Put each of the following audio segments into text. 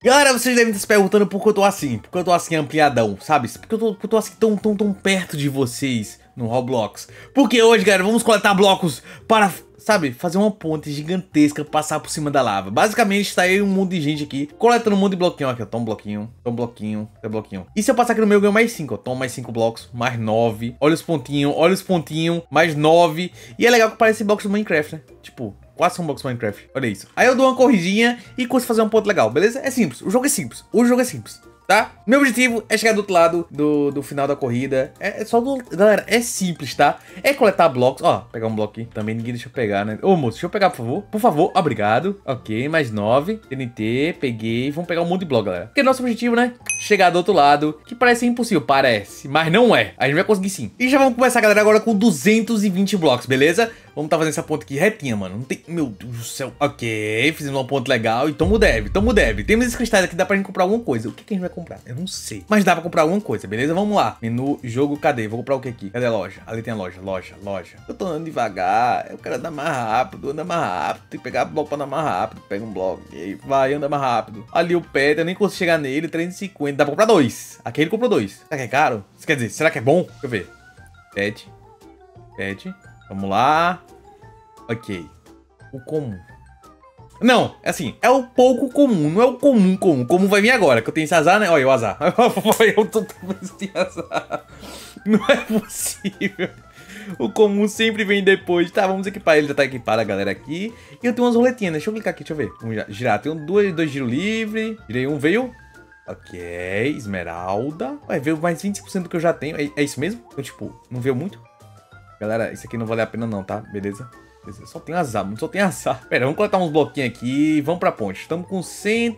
Galera, vocês devem estar se perguntando por que eu tô assim. Por que eu tô assim ampliadão, sabe? Por que eu tô assim tão perto de vocês no Roblox. Porque hoje, galera, vamos coletar blocos para, sabe, fazer uma ponte gigantesca, passar por cima da lava. Basicamente, tá aí um monte de gente aqui, coletando um monte de bloquinho. Aqui, ó, toma um bloquinho, toma um bloquinho, toma um bloquinho. E se eu passar aqui no meu, eu ganho mais 5, ó. Toma mais 5 blocos, mais 9. Olha os pontinhos, mais 9. E é legal que parece blocos do Minecraft, né? Tipo... quase são blocos Minecraft, olha isso. Aí eu dou uma corridinha e consigo fazer um ponto legal, beleza? É simples, o jogo é simples, tá? Meu objetivo é chegar do outro lado do final da corrida. Galera, é simples, tá? É coletar blocos, ó, pegar um bloco aqui. Também ninguém deixa eu pegar, né? Ô, moço, deixa eu pegar, por favor. Por favor, obrigado. Ok, mais 9, TNT, peguei. Vamos pegar um monte de bloco, galera. Porque nosso objetivo, né? Chegar do outro lado, que parece impossível, parece, mas não é. A gente vai conseguir sim. E já vamos começar, galera, agora com 220 blocos, beleza? Vamos tá fazendo essa ponte aqui retinha, mano. Não tem... Meu Deus do céu. Ok, fizemos uma ponte legal. E tamo deve. Temos esses cristais aqui, dá pra gente comprar alguma coisa. O que a gente vai comprar? Eu não sei. Mas dá pra comprar alguma coisa, beleza? Vamos lá. Menu, jogo, cadê? Vou comprar o que aqui? Cadê a loja? Ali tem a loja. Loja. Eu tô andando devagar. Eu quero andar mais rápido. Anda mais rápido. Tem que pegar bloco pra andar mais rápido. Pega um bloco. E vai, anda mais rápido. Ali o pet, eu nem consigo chegar nele. 350. Dá pra comprar 2. Aqui ele comprou 2. Será que é caro? Isso quer dizer, será que é bom? Deixa eu ver. Pet. Vamos lá. Ok. O comum. Não, é assim, é o pouco comum, não é o comum. Comum vai vir agora, que eu tenho esse azar, né? Olha o azar. Eu tô sem azar. Não é possível. O comum sempre vem depois. Tá, vamos equipar ele. Já tá equipado a galera aqui. E eu tenho umas roletinhas, né? Deixa eu clicar aqui, deixa eu ver. Vamos girar. Tenho dois giros livres. Girei um, veio. Ok, esmeralda. Ué, veio mais 25% do que eu já tenho. É isso mesmo? Então, tipo, não veio muito? Galera, isso aqui não vale a pena não, tá? Beleza? Só tem azar, só tem azar. Pera, vamos coletar uns bloquinhos aqui. Vamos pra ponte. Estamos com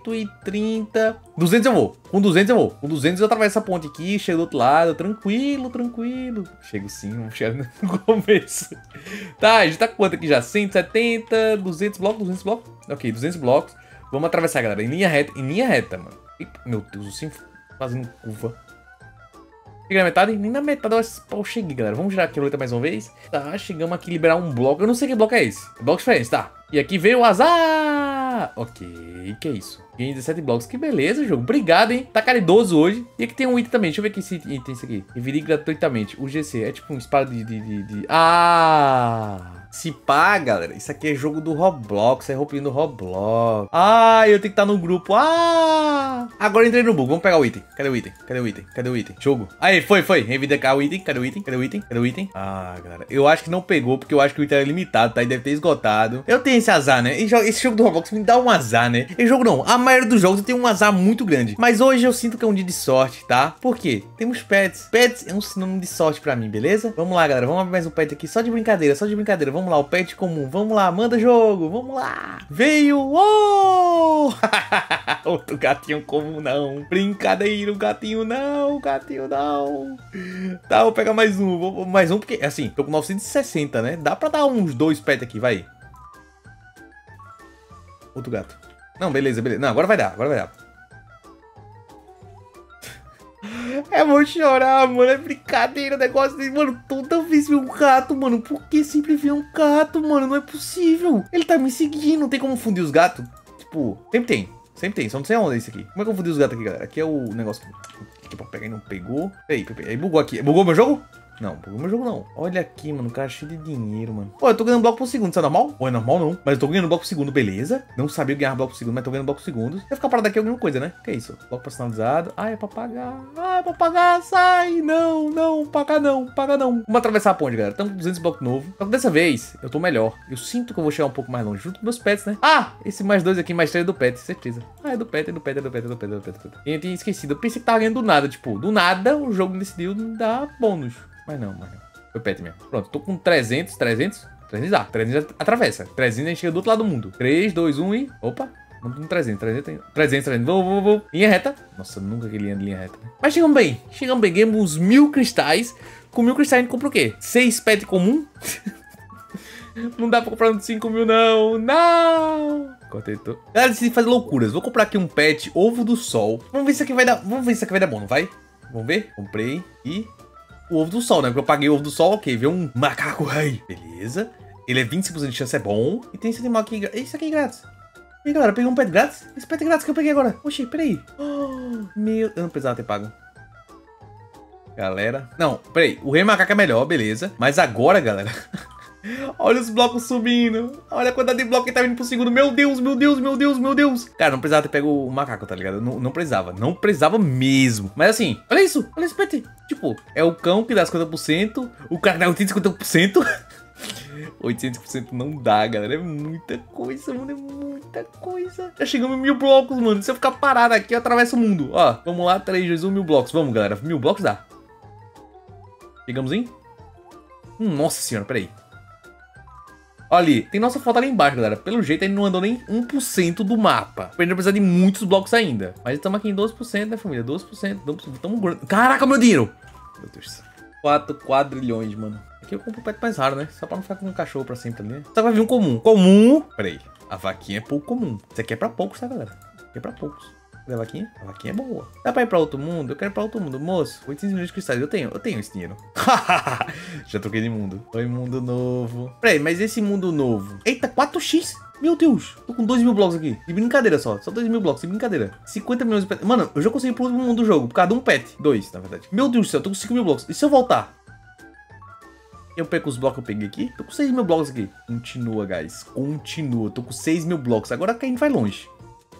130. 200 eu vou. Com 200 eu vou. Com 200 eu atravesso essa ponte aqui. Chego do outro lado. Tranquilo. Chego sim. Vamos chegar no começo. Tá, a gente tá com quanto aqui já? 170. 200 blocos. Ok, 200 blocos. Vamos atravessar, galera. Em linha reta, mano. Meu Deus, o sim fazendo curva. Cheguei na metade? Nem na metade eu cheguei, galera. Vamos girar aqui a roleta mais uma vez. Tá, chegamos aqui liberar um bloco. Eu não sei que bloco é esse. Blocos diferentes, tá. E aqui veio o azar. Ok, que é isso? Ganhei 17 blocos. Que beleza, jogo. Obrigado, hein. Tá caridoso hoje. E aqui tem um item também. Deixa eu ver aqui esse item, esse aqui. Revirir gratuitamente. O GC. É tipo um espada de... Ah... Se pá, galera, isso aqui é jogo do Roblox, é roupinha do Roblox. Ah, eu tenho que estar no grupo. Ah! Agora entrei no bug, vamos pegar o item. Cadê o item? Jogo. Aí, foi. Reivindicar o item. Cadê o item? Ah, galera, eu acho que não pegou, porque eu acho que o item é limitado, tá? E deve ter esgotado. Eu tenho esse azar, né? Esse jogo do Roblox me dá um azar, né? Esse jogo não, a maioria dos jogos eu tenho um azar muito grande. Mas hoje eu sinto que é um dia de sorte, tá? Por quê? Temos pets. Pets é um sinônimo de sorte pra mim, beleza? Vamos lá, galera, vamos abrir mais um pet aqui, só de brincadeira. Vamos lá, o pet comum. Vamos lá, manda jogo. Vamos lá. Veio. Oh! Outro gatinho comum, não. Brincadeira, o gatinho não. Tá, vou pegar mais um. Mais um, porque, assim, tô com 960, né? Dá pra dar uns 2 pets aqui, vai. Outro gato. Não, beleza. Não, agora vai dar. É, vou chorar, mano. É brincadeira o negócio dele. Mano, toda vez vem um gato, mano. Por que sempre vem um gato, mano? Não é possível. Ele tá me seguindo. Não tem como fundir os gatos? Tipo, sempre tem. Só não sei aonde é isso aqui. Como é que eu fundi os gatos aqui, galera? Aqui é o negócio que pra pegar e não pegou. Aí bugou aqui. Bugou meu jogo? Não, bugou meu jogo não. Olha aqui, mano, o cara é cheio de dinheiro, mano. Pô, eu tô ganhando bloco por segundo, isso é normal? Ou é normal não? Mas eu tô ganhando bloco por segundo, beleza? Não sabia ganhar bloco por segundo, mas tô ganhando bloco por segundo. Vai ficar parado aqui alguma coisa, né? Que é isso? Bloco personalizado. Ah, é pra pagar. Sai. Não, paga não. Vamos atravessar a ponte, galera. Estamos com 200 blocos novo. Só que dessa vez, eu tô melhor. Eu sinto que eu vou chegar um pouco mais longe, junto com meus pets, né? Ah, esse mais 2 aqui, mais 3 é do pet, certeza. Ah, é do pet. Eu tinha esquecido. Eu pensei que tava ganhando do nada, tipo, do nada o jogo decidiu dar bônus. Mas não. Foi pet mesmo. Pronto, tô com 300 dá. 300 atravessa. 300 a gente chega do outro lado do mundo. 3, 2, 1 e... Opa. Vamos com 300. Vou. Linha reta. Nossa, nunca que linha reta. Mas chegamos bem. Ganhamos uns 1000 cristais. Com 1000 cristais a gente compra o quê? 6 pet comum? Não dá pra comprar um de 5 mil, não. Cortei tudo. Galera, decidi fazer loucuras. Vou comprar aqui um pet ovo do sol. Vamos ver se isso aqui vai dar bom, não vai? Vamos ver? Comprei e... O ovo do sol, né? Porque eu paguei o ovo do sol, ok. Veio um macaco rei. Beleza. Ele é 25% de chance, é bom. E tem esse animal aqui. Isso aqui é grátis. E galera, peguei um pet grátis. Esse pet grátis que eu peguei agora. Oxi, peraí. Oh, meu... Eu não precisava ter pago. Galera... Não, peraí. O rei macaco é melhor, beleza. Mas agora, galera... Olha os blocos subindo. Olha a quantidade de bloco que tá vindo pro segundo. Meu Deus, meu Deus, meu Deus, meu Deus. Cara, não precisava ter pego o macaco, tá ligado? Não precisava. Não precisava mesmo. Mas assim, olha isso. Olha esse pet. Tipo, é o cão que dá 50%. O cara dá 850%. 800% não dá, galera. É muita coisa, mano. É muita coisa. Já chegamos em 1000 blocos, mano. Se eu ficar parado aqui, eu atravesso o mundo. Ó, vamos lá. 3, 2, 1, 1000 blocos. Vamos, galera. 1000 blocos dá. Chegamos em... nossa senhora, peraí. Olha ali, tem nossa foto ali embaixo, galera. Pelo jeito, ele não andou nem 1% do mapa. A gente vai precisar de muitos blocos ainda. Mas estamos aqui em 12%, né, família? 12%. Estamos... Caraca, meu dinheiro! Meu Deus. 4 quadrilhões, mano. Aqui eu compro o pet mais raro, né? Só pra não ficar com um cachorro pra sempre ali, né? Só vai vir um comum. Comum! Peraí. A vaquinha é pouco comum. Isso aqui é pra poucos, tá, galera? Isso aqui é pra poucos. Cadê a vaquinha? A vaquinha é boa. Dá pra ir pra outro mundo? Eu quero ir pra outro mundo. Moço, 800 milhões de cristais. Eu tenho esse dinheiro. Já troquei de mundo. Tô em mundo novo. Peraí, mas esse mundo novo... Eita, 4x! Meu Deus, tô com 2.000 blocos aqui. De brincadeira só 2.000 blocos, de brincadeira. 50 milhões de pet. Mano, eu já consegui pro último mundo do jogo, por causa de um pet. 2, na verdade. Meu Deus do céu, tô com 5.000 blocos. E se eu voltar? Eu pego os blocos que eu peguei aqui. Tô com 6.000 blocos aqui. Continua, guys. Continua. Tô com 6.000 blocos. Agora a gente vai longe.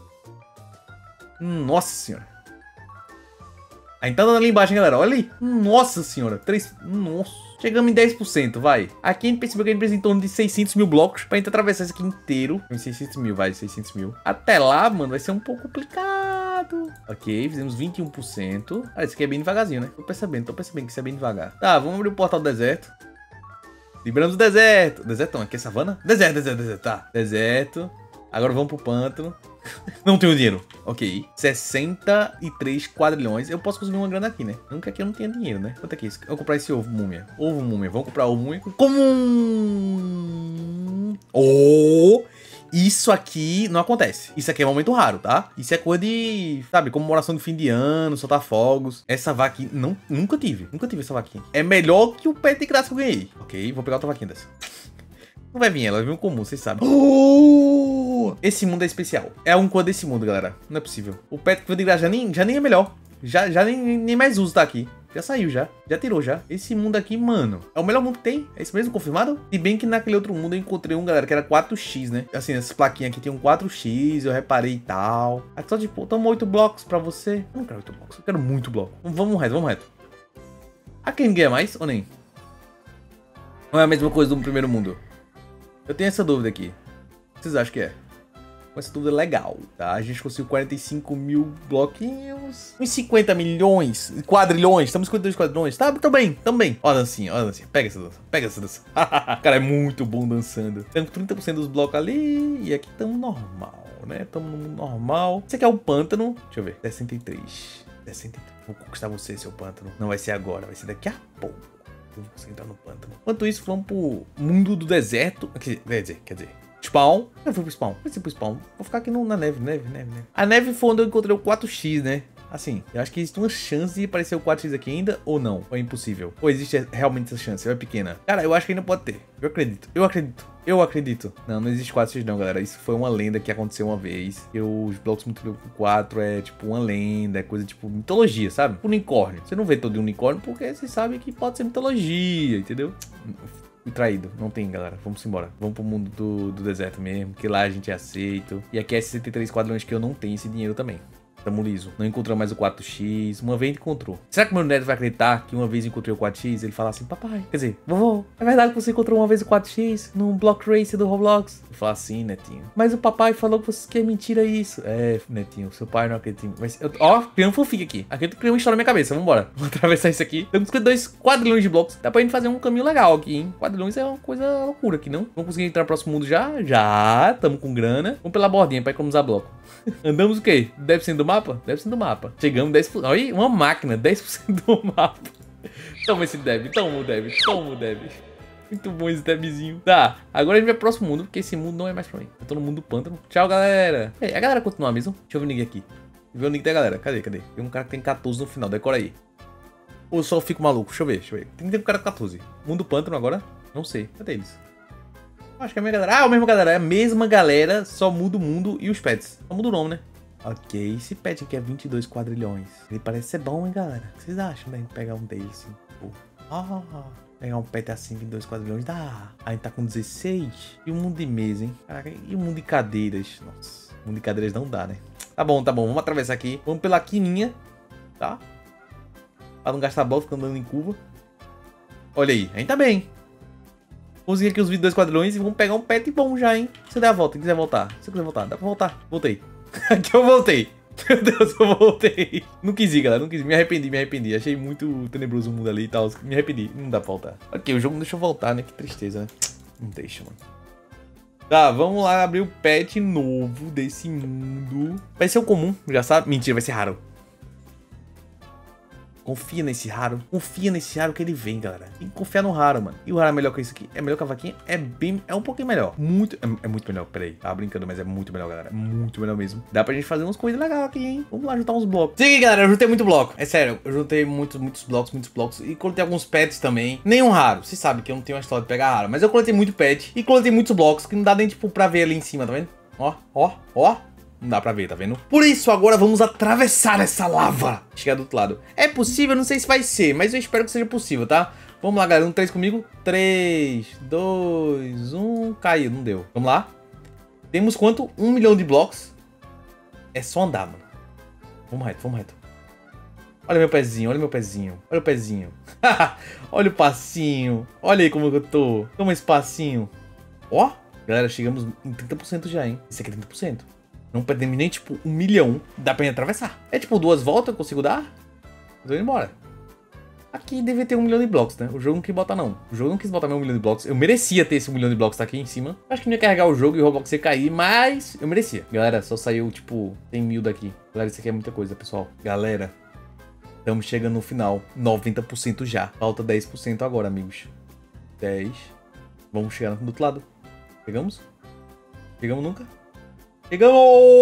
Nossa senhora. Aí tá dando ali embaixo, hein, galera. Olha ali. Nossa senhora. 3... Nossa. Chegamos em 10%, vai. Aqui a gente percebeu que a gente precisa em torno de 600 mil blocos pra gente atravessar isso aqui inteiro. Em 600 mil, vai. 600 mil. Até lá, mano, vai ser um pouco complicado. Ok, fizemos 21%. Ah, isso aqui é bem devagarzinho, né? Tô percebendo que isso é bem devagar. Tá, vamos abrir o portal do deserto. Liberamos o deserto. Deserto não, aqui é savana? Deserto. Tá, deserto. Agora vamos pro pântano. Não tenho dinheiro. Ok. 63 quadrilhões. Eu posso conseguir uma grana aqui, né? Nunca que eu não tenha dinheiro, né? Quanto é que é isso? Eu vou comprar esse ovo múmia. Ovo múmia. Vamos comprar ovo múmia. Comum. Oh! Isso aqui não acontece. Isso aqui é um momento raro, tá? Isso é coisa de, sabe, comemoração de fim de ano, soltar fogos. Essa vaca aqui, nunca tive essa vaquinha. É melhor que o pet de graça que eu ganhei. Ok, vou pegar outra vaquinha dessa. Não vai vir ela, vai vir um comum, vocês sabem. Oh! Esse mundo é especial. É um cor desse mundo, galera. Não é possível. O pet que eu de graça já nem é melhor. Já nem mais uso tá aqui. Já saiu, já tirou, já. Esse mundo aqui, mano, é o melhor mundo que tem. É isso mesmo, confirmado? Se bem que naquele outro mundo eu encontrei um, galera, que era 4x, né? Assim, essas plaquinhas aqui tem um 4x, eu reparei e tal. Aqui só tipo, toma 8 blocos pra você. Eu não quero 8 blocos, eu quero muito bloco. Vamos reto. Aqui ninguém é mais ou nem? Não é a mesma coisa do primeiro mundo? Eu tenho essa dúvida aqui. O que vocês acham que é? Essa dúvida é legal, tá? A gente conseguiu 45 mil bloquinhos. Uns 50 milhões, quadrilhões. Estamos com 52 quadrilhões. Tá, também. Ó a dancinha, Pega essa dança. Cara, é muito bom dançando. Temos 30% dos blocos ali. E aqui estamos normal, né? Estamos no mundo normal. Esse aqui é o pântano. Deixa eu ver. 63. Vou conquistar você, seu pântano. Não vai ser agora, vai ser daqui a pouco. Eu vou conseguir entrar no pântano. Enquanto isso, vamos pro mundo do deserto. Quer dizer. Spawn. Eu fui pro spawn. Vou ficar aqui na neve. A neve foi onde eu encontrei o 4x, né? Assim, eu acho que existe uma chance de aparecer o 4x aqui ainda, ou não? Ou é impossível? Ou existe realmente essa chance? Ou é pequena? Cara, eu acho que ainda pode ter. Eu acredito. Não existe 4x não, galera. Isso foi uma lenda que aconteceu uma vez. E os blocos multiplicam por 4 é tipo uma lenda, é coisa tipo mitologia, sabe? Unicórnio. Você não vê todo unicórnio porque você sabe que pode ser mitologia, entendeu? Fui traído. Não tem, galera. Vamos embora. Vamos pro mundo do deserto mesmo, que lá a gente é aceito. E aqui é 63 quadrilhões que eu não tenho esse dinheiro também. Tamo liso. Não encontrou mais o 4x. Uma vez encontrou. Será que meu neto vai acreditar que uma vez encontrei o 4x? Ele fala assim, papai, quer dizer, vovô, é verdade que você encontrou uma vez o 4x num Block Race do Roblox? Eu falo assim, netinho. Mas o papai falou que é mentira isso. É, netinho, seu pai não acredita. Mas, ó, criando fanfic aqui. Aqui eu criei uma história na minha cabeça. Vambora. Vamos atravessar isso aqui. Temos 52 quadrilhões de blocos. Dá pra gente fazer um caminho legal aqui, hein? Quadrilhões é uma coisa loucura aqui, não? Vamos conseguir entrar no próximo mundo já? Já. Tamo com grana. Vamos pela bordinha pra economizar bloco. Andamos o quê? 10% do mapa? 10% do mapa. Chegamos 10%. Olha, uma máquina, 10% do mapa. Toma esse dev, toma o dev. Muito bom esse devzinho. Tá, agora a gente vai pro próximo mundo, porque esse mundo não é mais pra mim. Eu tô no mundo do pântano. Tchau, galera. Ei, a galera continua mesmo? Deixa eu ver o nick aqui. Ver o nick da galera. Cadê? Tem um cara que tem 14 no final, decora aí. Ou só eu fico maluco? Deixa eu ver. Tem que ter um cara com 14. Mundo pântano agora? Não sei. Cadê eles? Acho que é a mesma galera. Ah, a mesma galera. É a mesma galera, só muda o mundo e os pets. Só muda o nome, né? Ok, esse pet aqui é 22 quadrilhões. Ele parece ser bom, hein, galera? O que vocês acham, né? Pegar um deles, assim. Pegar um pet assim, 22 quadrilhões, dá. A gente tá com 16. E o mundo de mesa, hein? Caraca, e o mundo de cadeiras? Nossa, o mundo de cadeiras não dá, né? Tá bom. Vamos atravessar aqui. Vamos pela quininha, tá? Pra não gastar bola, ficando andando em curva. Olha aí, a gente tá bem. Consegui aqui os 22 quadrilhões e vamos pegar um pet bom já, hein? Se der a volta, quiser voltar. Se quiser voltar, dá pra voltar. Voltei. Aqui eu voltei. Meu Deus, eu voltei. Não quis ir, galera. Não quis ir. Me arrependi. Achei muito tenebroso o mundo ali e tal. Me arrependi. Não dá pra voltar. Ok, o jogo não deixa eu voltar, né? Que tristeza, né? Não deixa, mano. Tá, vamos lá abrir o pet novo desse mundo. Vai ser o comum, já sabe? Mentira, vai ser raro. Confia nesse raro. Confia nesse raro que ele vem, galera. Tem que confiar no raro, mano. E o raro é melhor que isso aqui? É melhor que a vaquinha? É um pouquinho melhor. É muito melhor. Peraí. Tava brincando, mas é muito melhor, galera. Muito melhor mesmo. Dá pra gente fazer umas coisas legais aqui, hein? Vamos lá juntar uns blocos. Sim, galera. Eu juntei muito bloco. É sério. Eu juntei muitos blocos. E coletei alguns pets também. Nenhum raro. Vocês sabem que eu não tenho uma história de pegar raro. Mas eu coletei muito pet. E coletei muitos blocos. Que não dá nem, tipo, pra ver ali em cima, tá vendo? Ó. Não dá pra ver, tá vendo? Por isso, agora vamos atravessar essa lava. Chegar do outro lado. É possível, não sei se vai ser, mas eu espero que seja possível, tá? Vamos lá, galera. 3 comigo. 3, 2, 1. Caiu, não deu. Vamos lá. Temos quanto? 1 milhão de blocos. É só andar, mano. Vamos reto. Olha meu pezinho. Olha o pezinho. Olha o passinho. Olha aí como eu tô. Toma esse passinho. Ó. Galera, chegamos em 30% já, hein? Isso aqui é 30%. Não perdemos nem, tipo, 1 milhão. Dá pra gente atravessar. É, tipo, 2 voltas eu consigo dar? Eu tô indo embora. Aqui deve ter 1 milhão de blocos, né? O jogo não quis botar, não. O jogo não quis botar meu 1 milhão de blocos. Eu merecia ter esse 1 milhão de blocos, tá aqui em cima. Acho que não ia carregar o jogo e o Roblox ia cair, mas eu merecia. Galera, só saiu, tipo, 100 mil daqui. Galera, isso aqui é muita coisa, pessoal. Galera, estamos chegando no final. 90% já. Falta 10% agora, amigos. 10. Vamos chegar do outro lado. Chegamos? Chegamos nunca? Chegamos!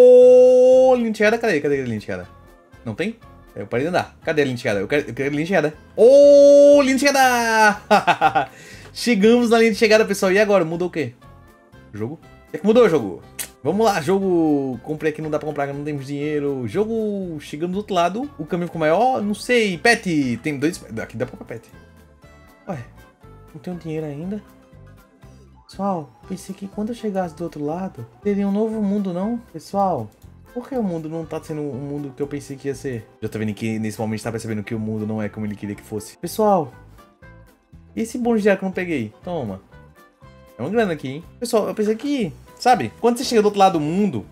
Linha de chegada, cadê a linha de chegada? Não tem? Eu parei de andar. Cadê a linha de chegada? Eu quero a linha de chegada. Oh, linha de chegada! Chegamos na linha de chegada, pessoal. E agora? Mudou o quê? O jogo? O que é que mudou, jogo? Vamos lá, jogo. Comprei aqui, não dá pra comprar, não temos dinheiro. Jogo. Chegamos do outro lado. O caminho ficou maior. Não sei. Pet. Tem 2. Aqui dá pra comprar pet. Ué, não tenho dinheiro ainda. Pessoal, pensei que quando eu chegasse do outro lado, teria um novo mundo, não? Pessoal, por que o mundo não tá sendo o mundo que eu pensei que ia ser? Já tô vendo que nesse momento tá percebendo que o mundo não é como ele queria que fosse. Pessoal, e esse bônus de ar que eu não peguei? Toma. É uma grana aqui, hein? Pessoal, eu pensei que, sabe, quando você chega do outro lado do mundo,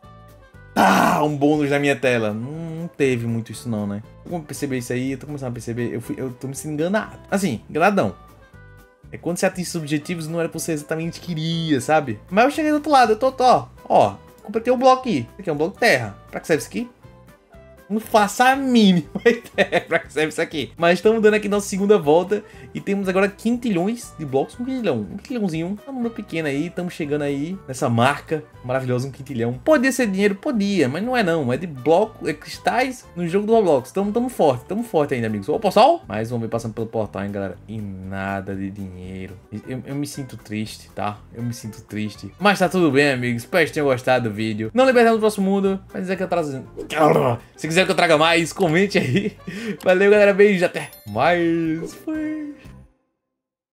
tá, um bônus na minha tela. Não teve muito isso não, né? Como perceber isso aí? Eu tô começando a perceber, eu tô me sentindo enganado. Assim, enganado não. É quando você atinge os objetivos, não era o que você exatamente queria, sabe? Mas eu cheguei do outro lado, eu tô, ó, completei um bloco aqui. Isso aqui é um bloco de terra. Pra que serve isso aqui? Não faça a mínima ideia pra que serve isso aqui. Mas estamos dando aqui nossa segunda volta. E temos agora quintilhões de blocos. Um quintilhãozinho. É um número pequeno aí. Estamos chegando aí nessa marca maravilhosa, um quintilhão. Podia ser dinheiro? Podia. Mas não é não. É de bloco, é cristais no jogo do Roblox. Estamos forte ainda, amigos. Ô, pessoal. Mais um ver passando pelo portal, hein, galera. E nada de dinheiro. Eu me sinto triste, tá? Eu me sinto triste. Mas tá tudo bem, amigos. Espero que tenham gostado do vídeo. Não libertamos no próximo mundo. Mas dizer que eu trago... Se quiser que eu traga mais, comente aí. Valeu, galera. Beijo. Até mais. Fui.